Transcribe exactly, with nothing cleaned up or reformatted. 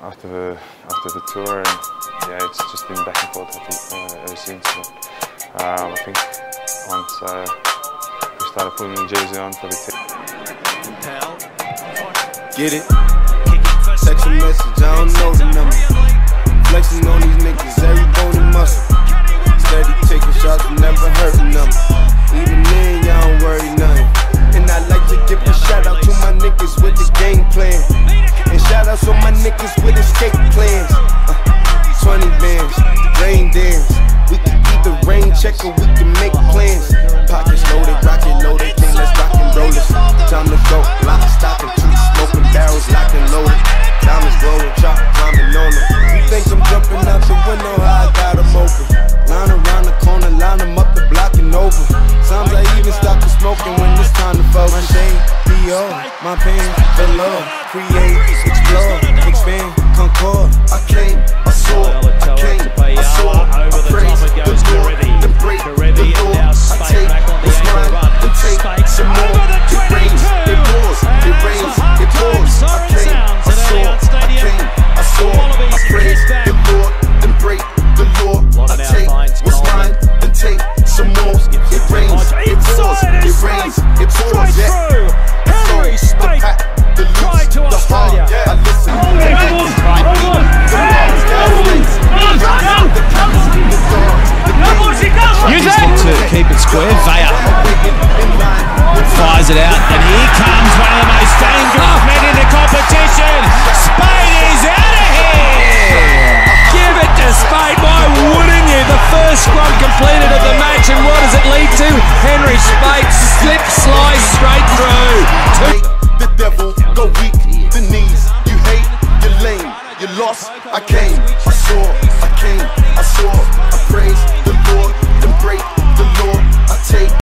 after the after the tour, and yeah, it's just been back and forth I think, uh, ever since. But, um, I think once uh, we started putting the jersey on for the team. Get it? Text a message, I don't know the number. Flexing on these niggas, every bone and muscle. Steady taking shots, never hurting them. Even then, y'all don't worry nothing. And I like to give a shout out to my niggas with the game plan. And shout outs on my niggas with escape plans. Uh, twenty bands, rain dance. We can either rain check or we can make plans. Pockets loaded, rocket loaded, king, let's rock and roll it. Time to go, lock, stock, and two smoking barrels, locked and loaded. Diamonds glowing, chop, climbing on them. You think I'm jumping out the window, how I got them open. Line around the corner, line them up the block and over. Sometimes I even stop the smoking when it's time to focus. My shade, B O, my pain, below. Create, explore, expand, concord. I came, I saw, I came, I saw, I praise the Lord, then break the Lord. I take what's mine, then take some more. It rains, it pours, it rains, it pours. I came, I saw, I came, I saw, I praise the Lord, then break the Lord. I take what's mine, then take some more. It rains, it pours, it rains, it pours. Yeah, Henry Speight, the loose, the hard. I listen. To keep it square, Vaya fires it out, and here comes one of the most dangerous men in the competition. Speight is out of here. Give it to Speight, why wouldn't you? The first scrum completed of the match, and what does it lead to? Henry Speight slip slide straight through. The devil go weak, the knees. You hate, you're lame, you lost. I came, I saw, I came, I saw.